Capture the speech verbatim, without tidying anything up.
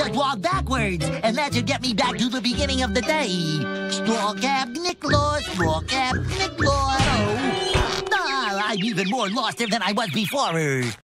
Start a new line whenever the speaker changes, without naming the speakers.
first walk backwards, and that should get me back to the beginning of the day. Straw Cap Nicholas, Straw Cap Nicholas. Oh. Ah, I'm even more lost than I was before.